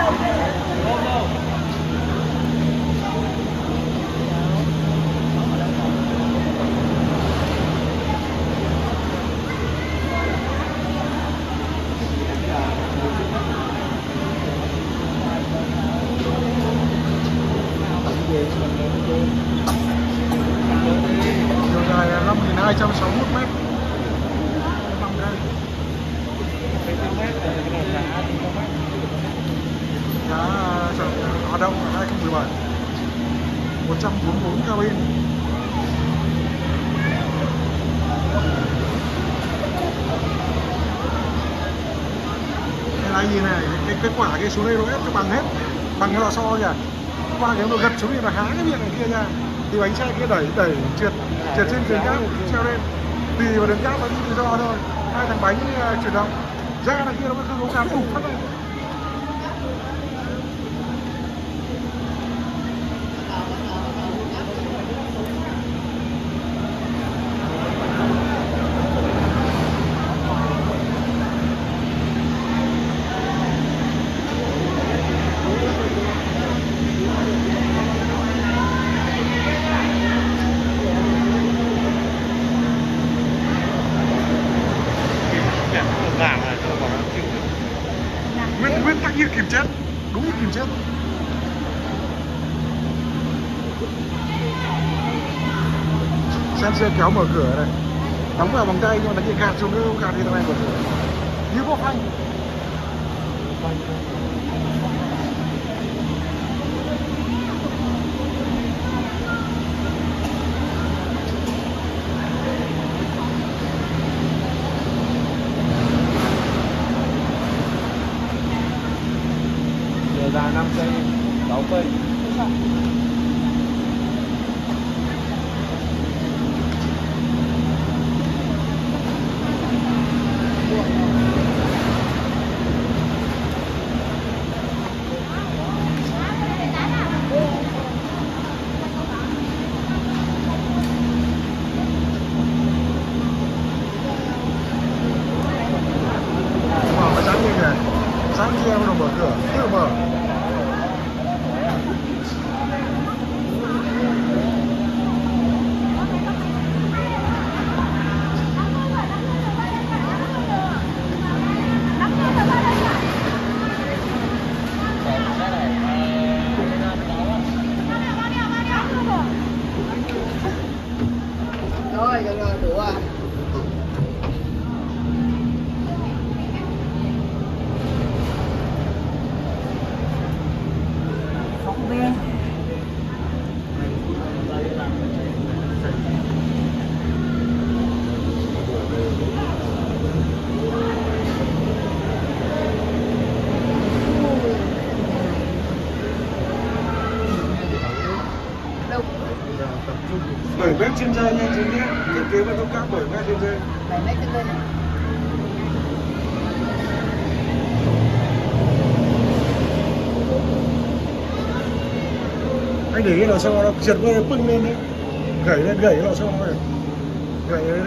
Chiều dài là 5.261 m. Nằm đây. Giá hoạt động ở 2017 144 cabin. Cái này gì này, cái quả cái xuống đây nó ép bằng hết, bằng cái lò xo kìa. Qua cái nó gật xuống thì nó há cái miệng này kia ra, thì bánh xe kia đẩy trượt trên đường cát treo lên, tùy vào đường cát nó đi tự do thôi. Hai thằng bánh chuyển động ra là kia nó cứ không cán ủng phát lên. Nguyên tắc như kìm chết, đúng như kìm chết. Xem xe kéo mở cửa này, đóng vào bằng tay nhưng mà nó gạt xuống nữa, không gạt thì thằng này mở cửa như có phanh. Dài 5 cây, 6 cây. Sáng kia bắt đầu mở cửa, tự mở. Rồi, đủ à. Bởi mét trên dây nha chứ nhé, thiết kế với thông cáp 7 mét trên dây. 7 mét trên dây. Anh để cái lò xo nó trượt qua pưng lên đấy, gãy cái lò xo này, gãy lên.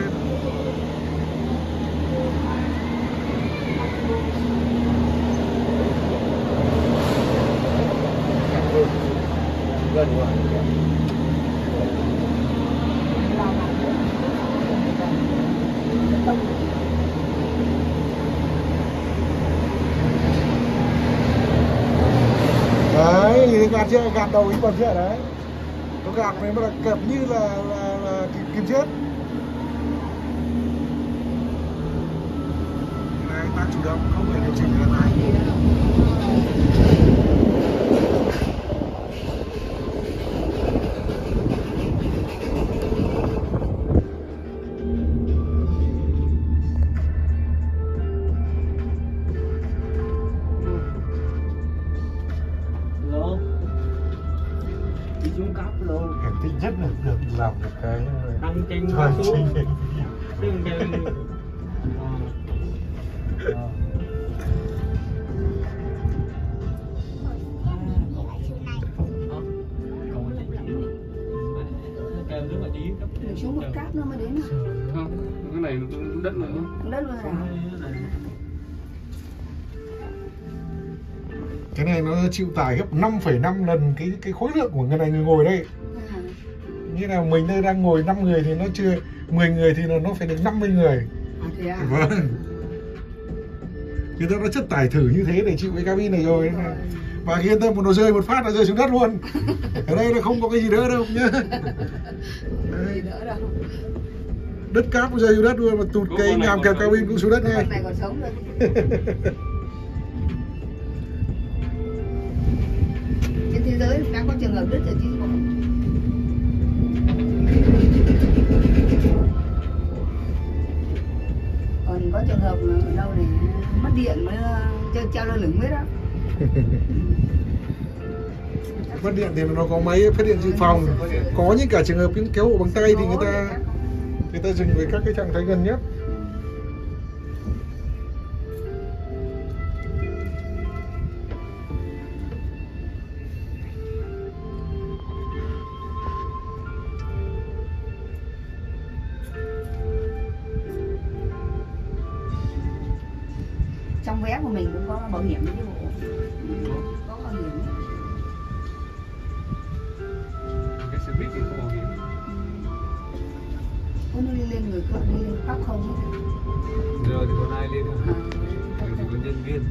Gần rồi. Đấy, thì gạt chưa, gạt đầu ý còn chưa đấy. Nó gạt này mà là kẹp như là kìm chết. Đấy, ta chủ động không phải điều chỉnh là này. Xuống cáp luôn. Cái tính chất là được làm một cái Đăng trên thời xuống. sinh. Đừng trên. Mình xuống một cáp nữa mới đến. Không, cái này đất nữa. Đất luôn à. Cái này nó chịu tải gấp 5,5 lần cái khối lượng của người này người ngồi đây. Như là mình đây đang ngồi 5 người thì nó chưa 10 người thì nó phải được 50 người. Thế à? Vâng. Người ta đã chất tải thử như thế để chịu cái cabin này rồi. Và yên tâm, nó rơi một phát là rơi xuống đất luôn. Ở đây nó không có cái gì đỡ đâu nhá. Gì đỡ đâu. Đất cáp cũng rơi xuống đất luôn, mà tụt cái nhàm kẹp cabin cũng xuống đất ngay. Con này còn sống rồi. Trên thế giới đã có trường hợp đứt rồi chứ không. Còn có trường hợp ở đâu này mất điện mới treo lơ lửng hết đó. Mất điện thì nó có máy phát điện dự phòng. Có những cả trường hợp những kéo hộ bằng tay thì người ta dừng với các cái trạng thái gần nhất. Trong vé của mình cũng có bảo hiểm chứ bộ. Có bảo hiểm. Cái xe buýt thì không bảo hiểm. Có nó đi lên người cỡ đi lên tóc không ấy. Giờ thì còn ai lên không? Giờ thì có nhân viên.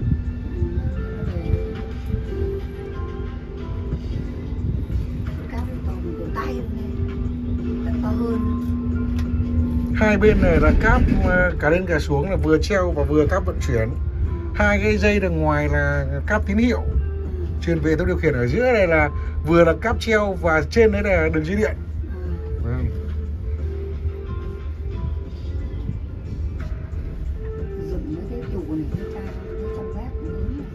Cáp to bằng cổ tay luôn này. To hơn. Hai bên này là cáp cả lên cả xuống là vừa treo và vừa cáp vận chuyển. Hai cái dây đằng ngoài là cáp tín hiệu truyền về tôi điều khiển. Ở giữa này là vừa là cáp treo và trên đấy là đường dây điện. Vâng. Dựng mấy cái trụ này cái trong bát lớn này.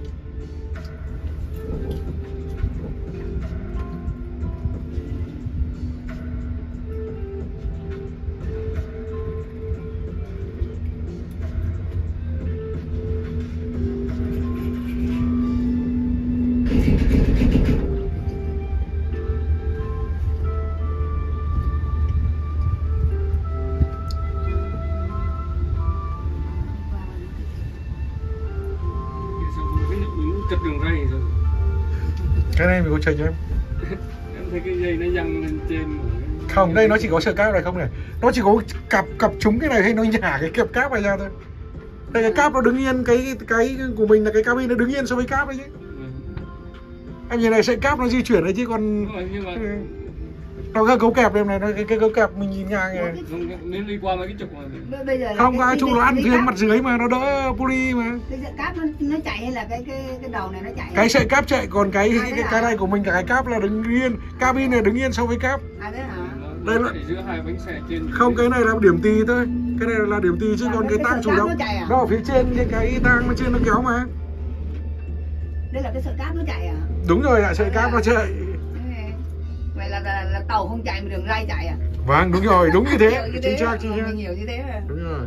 Chật đường ray rồi. Cái này mình có chơi cho em. Em thấy cái dây nó văng lên trên. Không, đây nó chỉ có sợi cáp này không này. Nó chỉ có cặp trúng cái này hay nó nhả cái kẹp cáp này ra thôi. Đây cái cáp nó đứng yên, cái của mình là cái cabin nó đứng yên so với cáp đấy chứ. Em nhìn này, sợi cáp nó di chuyển đấy chứ còn Nhưng mà nó cái cấu kẹp em này, nó cái cấu kẹp mình nhìn ngang này. nếu đi qua mấy cái trục này. Bây giờ là Không, cái trụ nó ăn cáp, phía mặt dưới mà nó đỡ poly mà. cái sợi cáp nó chạy hay là cái đầu này nó chạy? Cái sợi cáp chạy, còn cái này của mình cả cái cáp là đứng yên, cabin này đứng yên so với cáp. À thế hả? Đây là giữa hai bánh xe trên. không, cái này là điểm tì thôi. Cái này là điểm tì chứ còn cái tang chủ động nó ở phía trên, cái tang nó trên nó kéo mà. Đây là cái sợi cáp nó chạy à? Đúng rồi ạ, sợi cáp nó chạy. Vậy là tàu không chạy mà đường ray chạy à? Vâng, đúng rồi, đúng như thế. Chính xác, chính xác. Mình hiểu như thế rồi. Đúng rồi.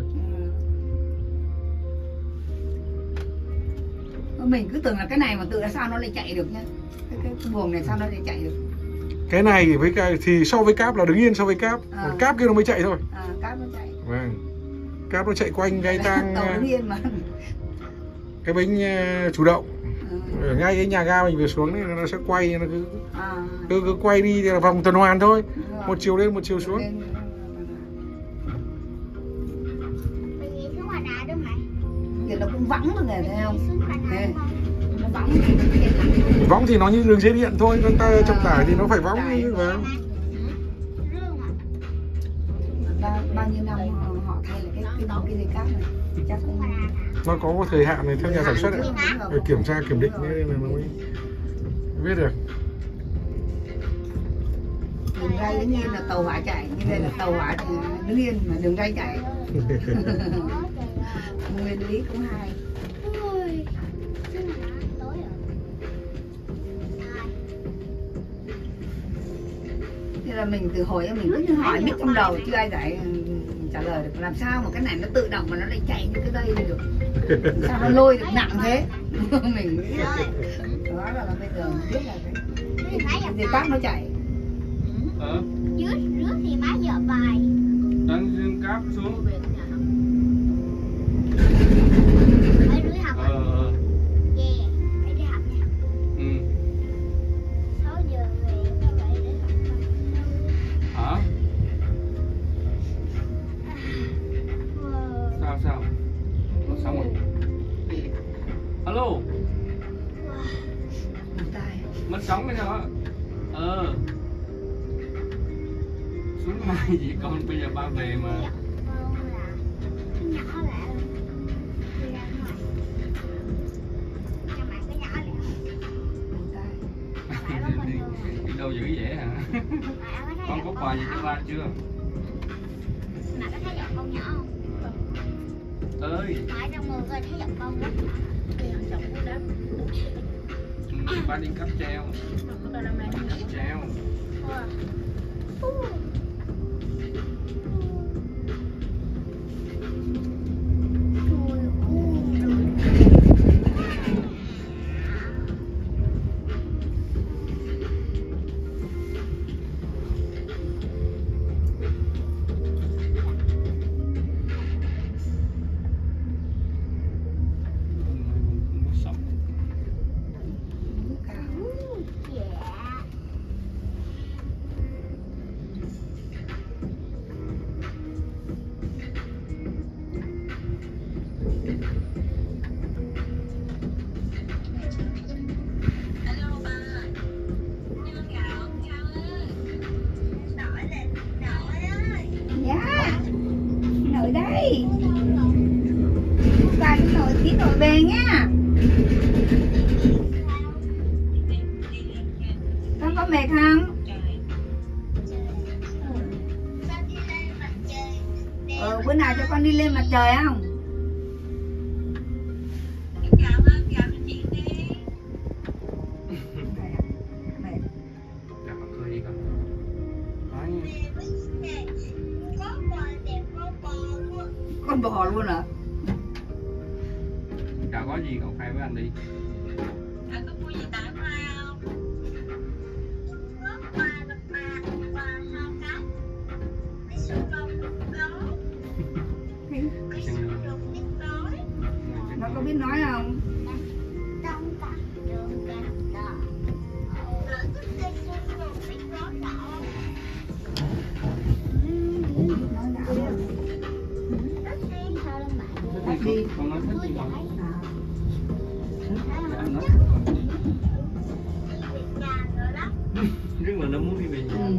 Mình cứ tưởng là cái này mà tự là sao nó lại chạy được nhá. Cái buồng này sao nó lại chạy được? Cái này với cái thì so với cáp là đứng yên so với cáp. Còn cáp kia nó mới chạy thôi. Cáp nó chạy. Vâng. Cáp nó chạy quanh cái tang tàu đứng yên mà. Cái bánh chủ động. Ở ngay cái nhà ga mình vừa xuống này nó sẽ quay, nó cứ quay đi thì là vòng tuần hoàn thôi. Một chiều lên một chiều xuống. Thì nó cũng vắng rồi này, thấy không? Nó vắng. Võng thì nó như đường dây điện thôi, con ta trọng tải thì nó phải võng như vậy. Bao nhiêu năm họ thay lại cái dây cáp này. Chắc cũng nó có một thời hạn này theo nhà sản xuất ấy, để kiểm tra kiểm định nên là nó mới biết được. Đường ray đứng yên là tàu hỏa chạy, như đây là tàu hỏa đứng yên mà đường ray chạy. Nguyên lý cũng hay. Thế là mình từ hồi mình cứ hỏi biết trong đầu chưa ai giải trả lời được làm sao mà cái này nó tự động mà nó lại chạy như cái dây này được, sao nó lôi được nặng thế. Mình nghĩ đó là bây giờ mình biết là cái dây cáp nó chạy. Dưới nước thì má dở bài Đang dương cáp xuống. Phải đi học. Phải đi học. mất sóng cái đó. Xuống mai gì con, bây giờ ba về mà. Đi đâu dữ vậy hả? Con có quà gì cho ba chưa? Mà có thấy giọng con nhỏ không? Ơi. Ở trong người coi thấy giọng con quá. Giọng con đó. Ba đi cáp treo. Cáp treo. Nội đây. Ba cái nồi tí nồi về nha. Con có mệt không? Bữa nào cho con đi lên mặt trời không? Con bò luôn hả? Chào có gì cậu khai với anh đi. Anh có mua gì tặng mai không? Có quà lập bà, quà hai cái. Cái sữa bông đó. Cái sữa bông biết nói. Nó có biết nói không? Đông cả đường cả đỏ. Rồi cái sữa bông biết nói đỏ. Nói đảo luôn. Đi. Con nói thích gì không? Anh nói rất là nó muốn đi về nhà.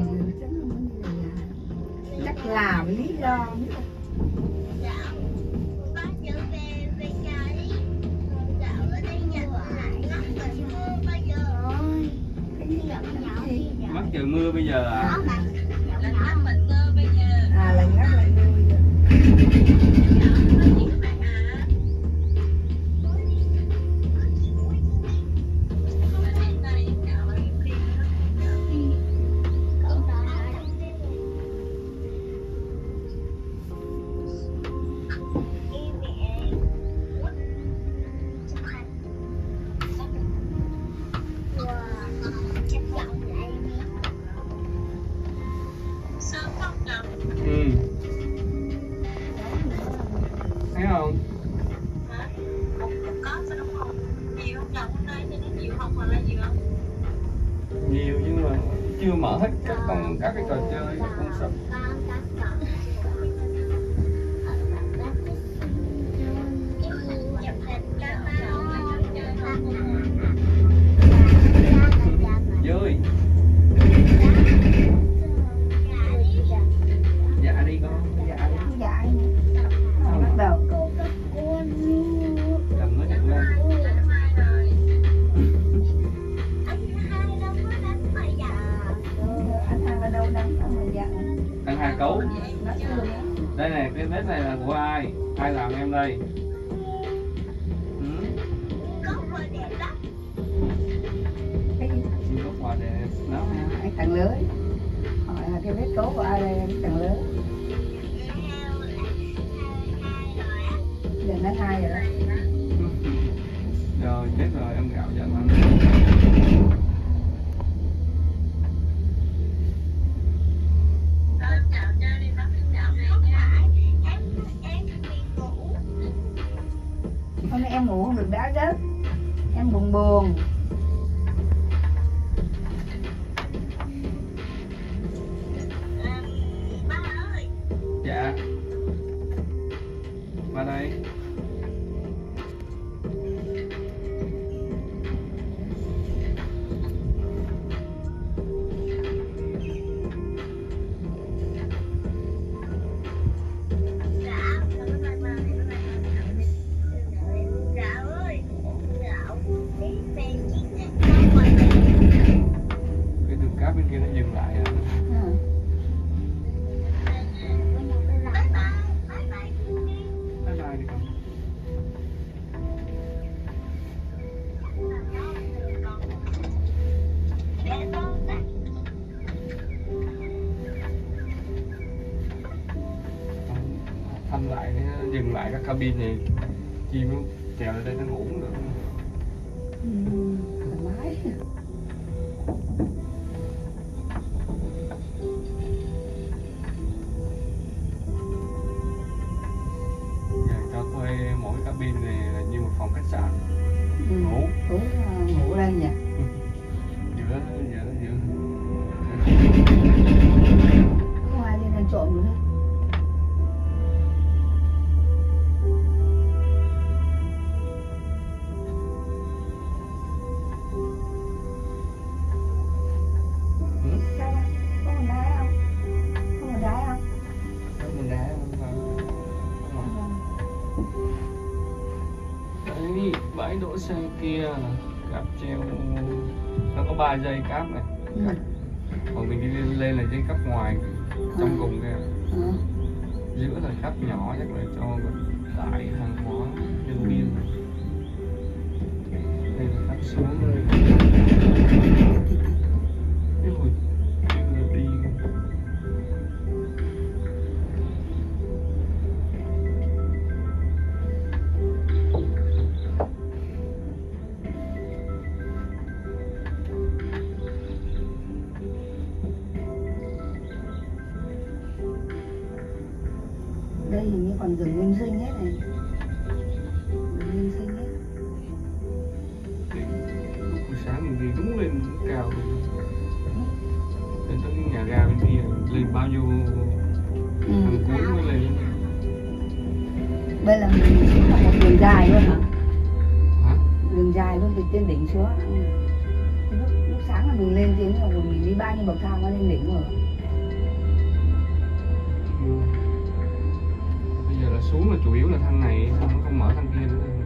Chắc là lý do. Mắc trời mưa bây giờ à? À là ngắt lại mưa bây giờ. Thấy không? Nhiều nhưng mà chưa mở hết các cái trò chơi con sắp. Vui. Dạ đi con. Dạ đi. Dạ. Bắt đầu. Cầm nó chặt lên. Anh Hai ở đâu đánh mà giận. Anh Hai cấu. Đây này, cái vết này là của ai? Ai làm em đây? Có quà đẹp đó. Anh tặng lưới. Hỏi là cái vết cố của ai đây anh tặng lưới. Giờ nó Hai rồi đó. Rồi chết rồi, em gạo giận anh. Hôm nay em ngủ không được đã giấc. Em buồn buồn. dừng lại các cabin này, chim nó trèo lên đây nó ngủ cũng được. Thoải mái. Cho thuê mỗi cabin này là như một phòng khách sạn. Ngủ Ngủ lên nhỉ. giữa Không ai lên ăn trộm nữa. Có con đá không? Có con đá không? mình đá đấy, bãi đỗ xe kia cáp treo nó có 3 dây cáp này, còn mình đi lên là dây cáp ngoài trong cùng kia, giữa là cáp nhỏ chắc là cho tải hàng hóa nhân viên, đây là cáp xuống đây. Đi đây hình như còn rừng nguyên sinh hết này. Rừng nguyên sinh hết. buổi sáng mình đi đúng lên cao lên tới cái nhà ga bên kia, lên bao nhiêu thằng cuối mới lên. Đây là mình xuống là một đường dài luôn hả? Hả? Đường dài luôn từ trên đỉnh xuống. Lúc sáng là mình lên tiếng là mình đi bao nhiêu bậc thang mới lên đỉnh rồi. Bây giờ là xuống là chủ yếu là thang này, nó không mở thang kia nữa.